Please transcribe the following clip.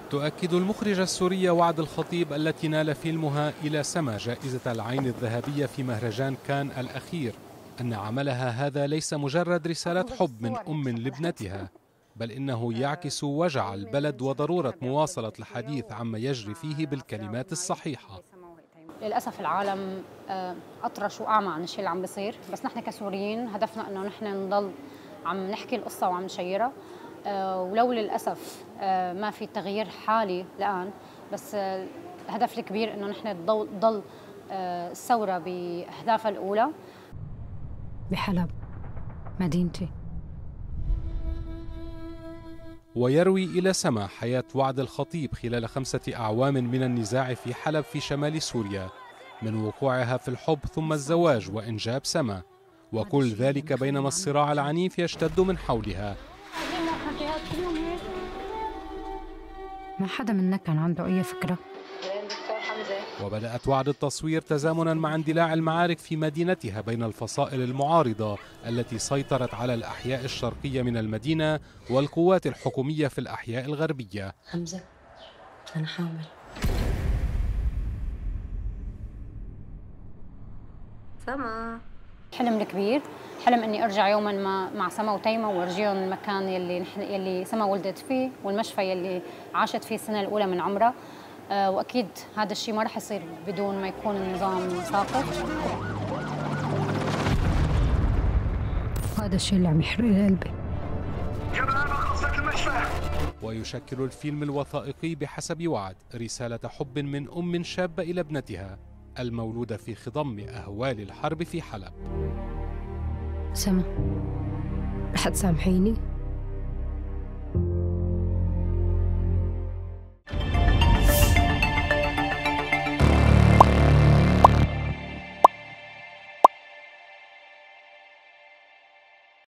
تؤكد المخرجة السورية وعد الخطيب التي نال فيلمها إلى سما جائزة العين الذهبية في مهرجان كان الأخير أن عملها هذا ليس مجرد رسالة حب من أم لابنتها، بل إنه يعكس وجع البلد وضرورة مواصلة الحديث عما يجري فيه بالكلمات الصحيحة. للأسف العالم أطرش وأعمى عن الشيء اللي عم بيصير، بس نحن كسوريين هدفنا إنه نحن نضل عم نحكي القصة وعم نشيرها، ولو للأسف ما في تغيير حالي الآن، بس الهدف الكبير إنه نحن تضل الثورة بأهدافها الأولى. بحلب مدينتي. ويروي إلى سما حياة وعد الخطيب خلال 5 أعوام من النزاع في حلب في شمال سوريا، من وقوعها في الحب ثم الزواج وإنجاب سما، وكل ذلك بينما الصراع العنيف يشتد من حولها. ما حدا منا كان عنده أي فكرة. وبدأت وعد التصوير تزامنا مع اندلاع المعارك في مدينتها بين الفصائل المعارضة التي سيطرت على الأحياء الشرقية من المدينة والقوات الحكومية في الأحياء الغربية. حمزة أنا حامل. سما حلم الكبير، حلم اني ارجع يوما ما مع سما وتيمة وارجيهم المكان يلي سما ولدت فيه والمشفى يلي عاشت فيه السنة الأولى من عمرها، واكيد هذا الشيء ما رح يصير بدون ما يكون النظام ساقط. هذا الشيء اللي عم يحرق لي قلبي. ويشكل الفيلم الوثائقي بحسب وعد رسالة حب من أم شابة إلى ابنتها المولودة في خضم أهوال الحرب في حلب. سما، رح تسامحيني؟